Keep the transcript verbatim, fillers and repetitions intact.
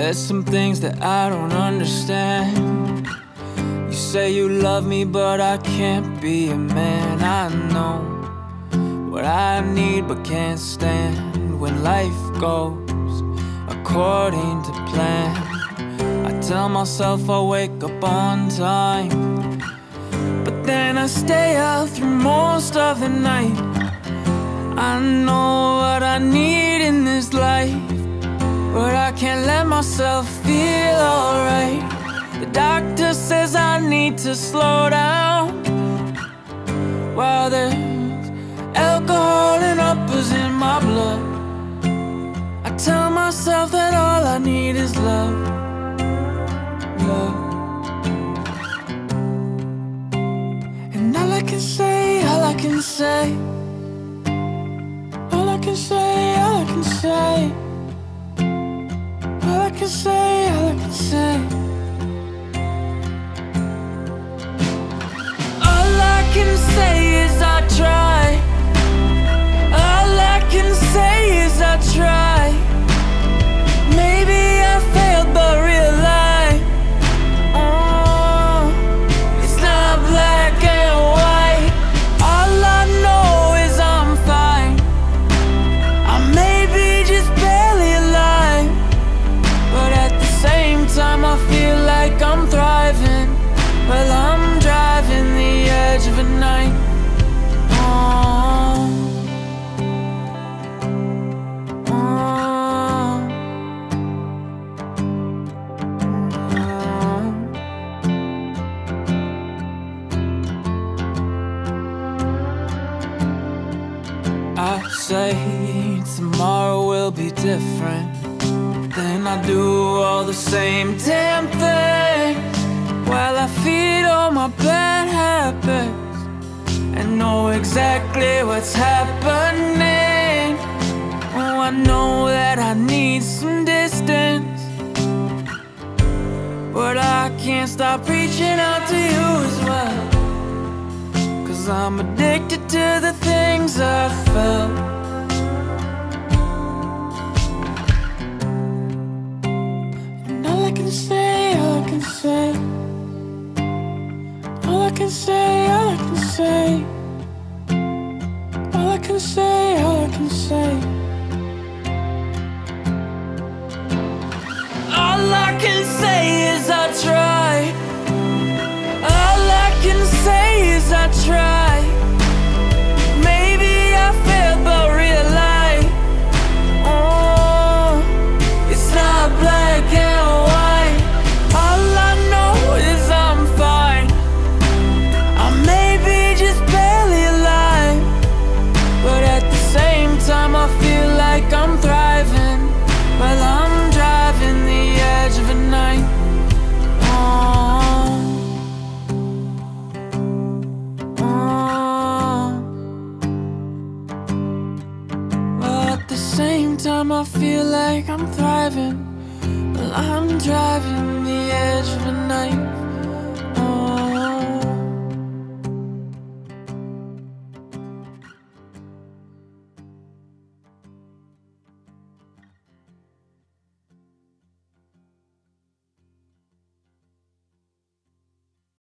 There's some things that I don't understand. You say you love me, but I can't be a man. I know what I need but can't stand when life goes according to plan. I tell myself I'll wake up on time, but then I stay out through most of the night. I know what I need in this life, but I can't let myself feel alright. The doctor says I need to slow down, while there's alcohol and uppers in my blood. I tell myself that all I need is love, love. And all I can say, all I can say, all I can say, all I can say, all I can say, all I can say, all I can say is I try. All I can say is I try. Maybe I failed but realize, oh, it's not black and white. All I know is I'm fine. I may be just barely alive, but at the same time I feel like I'm thriving. Well, I'm driving the edge of a night. Oh, oh, oh. I say tomorrow will be different, then I do all the same damn things. While I feed all my bad habits and know exactly what's happening. Oh, I know that I need some distance, but I can't stop reaching out to you as well, 'cause I'm addicted to the things I felt. And all I can say, all I can say, all I can say, all I can say, all I can say, all I can say, all I can say is I try. All I can say is I try. Maybe I failed but realize, oh, it's not black and white. All I know is I'm fine. I may be just barely alive, but at the same time I feel like I'm thriving. Well, I'm driving the edge of a night. Oh, oh. Well, at the same time I feel like I'm thriving. Well, I'm driving the edge of a night.